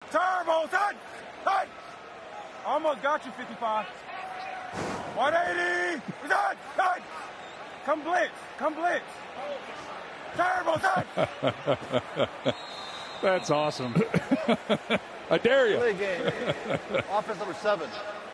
Turbo, son! Son! Almost got you, 55. 180! Son! Son! Come blitz! Come blitz! Turbo, son! That's awesome. Adaria. Play game. Offense number 7.